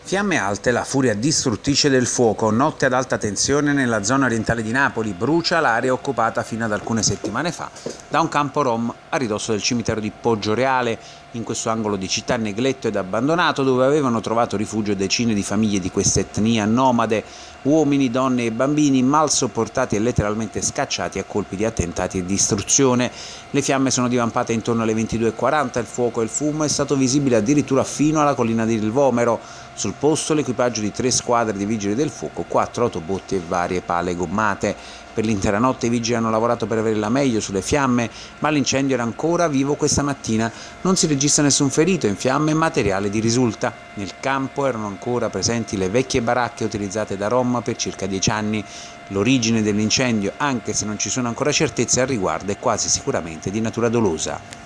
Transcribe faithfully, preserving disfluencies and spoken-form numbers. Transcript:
Fiamme alte, la furia distruttrice del fuoco. Notte ad alta tensione nella zona orientale di Napoli. Brucia l'area occupata fino ad alcune settimane fa da un campo rom a ridosso del cimitero di Poggioreale, in questo angolo di città negletto ed abbandonato, dove avevano trovato rifugio decine di famiglie di questa etnia nomade, uomini, donne e bambini mal sopportati e letteralmente scacciati a colpi di attentati e distruzione. Le fiamme sono divampate intorno alle ventidue e quaranta, il fuoco e il fumo è stato visibile addirittura fino alla collina del Vomero. Sul posto l'equipaggio di tre squadre di vigili del fuoco, quattro autobotti e varie pale gommate. Per l'intera notte i vigili hanno lavorato per avere la meglio sulle fiamme, ma l'incendio era ancora vivo questa mattina. Non si registra nessun ferito in fiamme e materiale di risulta. Nel campo erano ancora presenti le vecchie baracche utilizzate da Rom per circa dieci anni. L'origine dell'incendio, anche se non ci sono ancora certezze al riguardo, è quasi sicuramente di natura dolosa.